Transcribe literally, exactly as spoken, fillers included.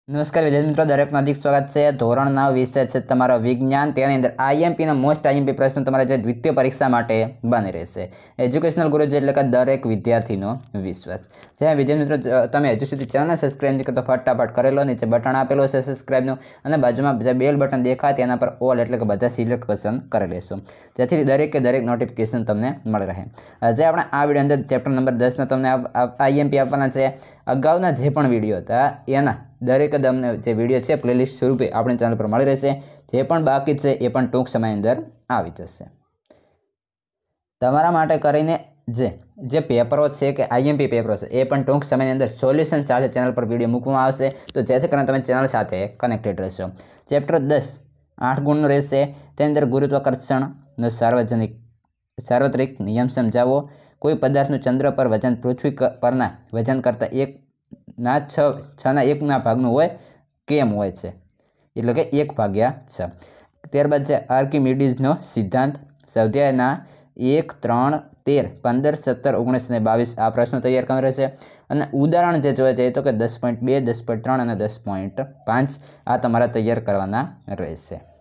नमस्कार विद्यार्थी मित्रों, दरेक हार्दिक स्वागत है। धोरण नौ विषय है तमारा विज्ञान, तेनी अंदर आईएमपी मोस्ट आईएमपी प्रश्न तमारे जे द्वितीय परीक्षा माटे बनी रहेशे। एज्युकेशनल गुरु एटले के दरेक विद्यार्थीनो विश्वास। जे विद्यार्थी मित्रों तमे हजू सुधी चेनल ने सब्सक्राइब नहीं करता फटाफट करेलो, नीचे बटन आपेलो छे सब्सक्राइबनो अने बाजुमां जे बेल बटन देखाय तेना पर ऑल एटले के बधा सिलेक्ट पसंद करी लेशो, जेथी दरेक के दरेक नोटिफिकेशन तमने मळी रहे। जे आपणे आ विडियो अंदर चेप्टर नंबर दस में तमने आईएमपी आपवाना छे। अगाउना जे पण विडियो हता एना दरेक तमने जे विडियो है प्लेलिस्ट स्वरूपे अपने चैनल पर मळी रहेशे। जे पण बाकी छे ए पण टूंक समय अंदर आवी जशे। तमारा माटे करीने जे जे पेपरो छे के आईएमपी पेपरो छे ए पण टूंक समय अंदर सोल्यूशन साथे चैनल पर विडियो मूकवामां आवशे, तो जेथी करीने तमे चैनल साथे कनेक्टेड रहेशो। चेप्टर दस आठ गुणनो रहेशे। तेनी अंदर गुरुत्वाकर्षणनो सार्वजनिक सार्वत्रिक नियम समजावो। कोई पदार्थનું चंद्र पर वजन पृथ्वी परना वजन करता एक ना छ छना एक ना भागનું હોય કેમ હોય છે, એટલે કે એક ભાગ્યા છ। ત્યારબાદ છે આર્કિમિડીઝનો સિદ્ધાંત, સ્વાધ્યાયના એક ત્રણ તેર પંદર સત્તર ઓગણીસ અને બાવીસ આ પ્રશ્નો તૈયાર કરવાનો રહેશે। અને ઉદાહરણ જે જોવા જઈએ તો કે દસ પોઈન્ટ બે દસ પોઈન્ટ ત્રણ અને દસ પોઈન્ટ પાંચ આ તમારા તૈયાર કરવાના રહેશે।